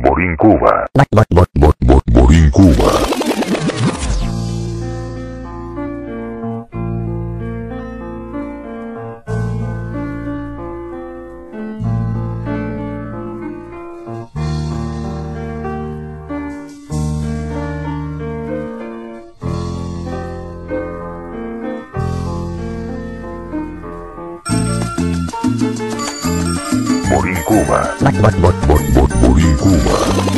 Morín Cuba. Morín Cuba. Morín Cuba. Morín Cuba.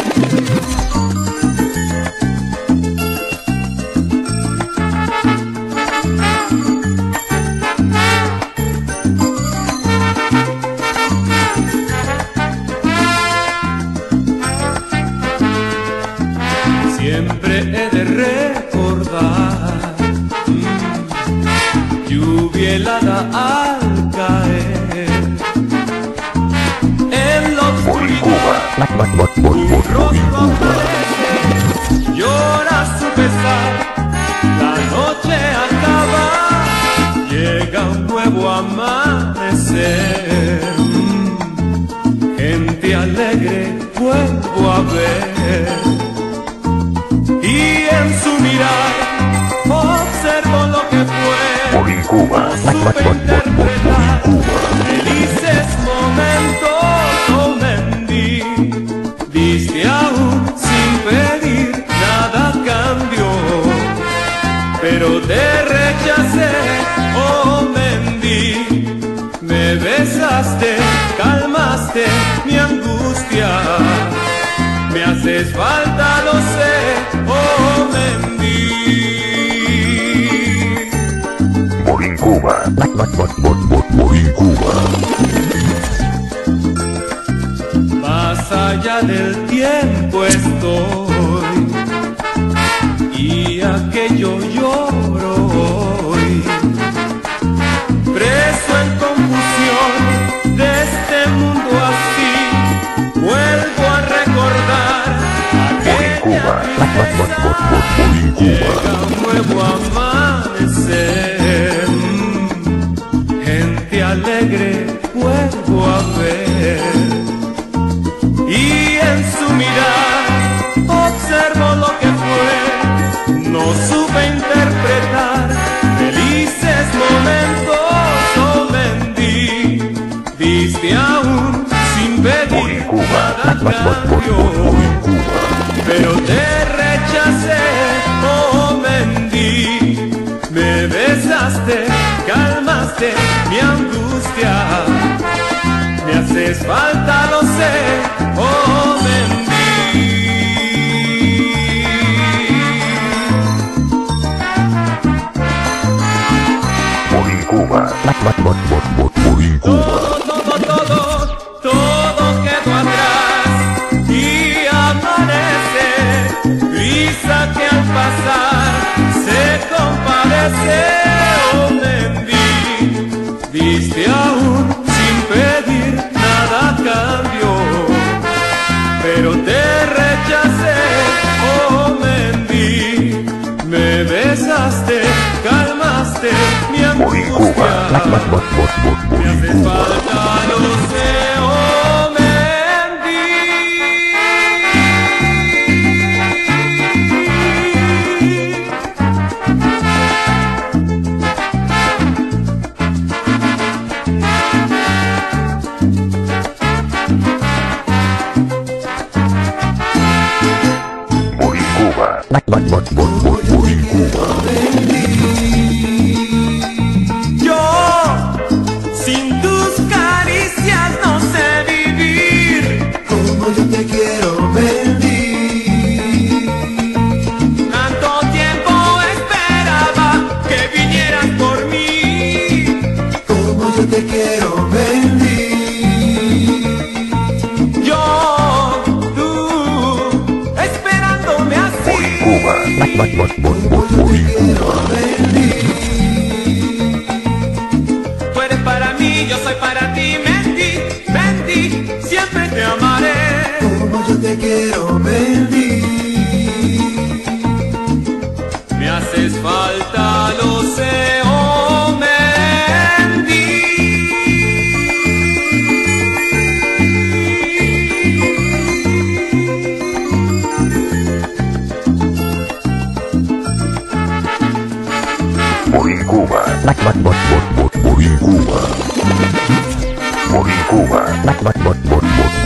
Siempre he de recordar lluvia helada al caer en la Morín Cuba. oscuridad. Tu rostro aparece, llora su pesar, la noche acaba, llega un nuevo amanecer. Gente alegre vuelvo a ver, y en su mirar observo lo que fue. Morín Cuba. Supe interpretar felices momentos, oh Mendy. Diste aún sin pedir, nada cambió, pero te rechacé, oh Mendy. Me besaste, calmaste mi angustia. Me haces falta, lo sé, oh Mendy. Morín Cuba. Morín Cuba. Más allá del tiempo estoy, y aquello lloro hoy. Preso en confusión de este mundo así, vuelvo a recordar aquella tristeza. Llega un nuevo amanecer, gente alegre vuelvo a ver, y en su mirar observo lo que fue. No supe interpretar felices momentos, oh Mendy. Diste aún sin pedir, nada cambió, pero te rechacé, oh Mendy. Me besaste, calmaste mi angustia. Me haces falta, lo sé, oh Mendy. Morín Cuba. Morín Cuba. Todo quedó atrás y amanece, brisa que al pasar se compadece, oh Mendy. Diste aún sin pedir, nada cambió, pero te rechacé, oh Mendy. Me besaste, calmaste mi Morín Cuba. angustia. Me hace falta, lo sé, oh Morín Cuba. Morín Cuba. Yo, sin tus caricias no sé vivir. Como yo te quiero, Mendy. Tanto tiempo esperaba que vinieras por mí. Como yo te quiero, Mendy. Yo, tú, esperándome así. Morín Cuba. Tú eres para mí, yo soy para ti, Mendy. Mendy, siempre te amaré. Como yo te quiero, Mendy. Me haces falta, lo sé, oh Mendy. Morincuba. Morincuba. Morincuba.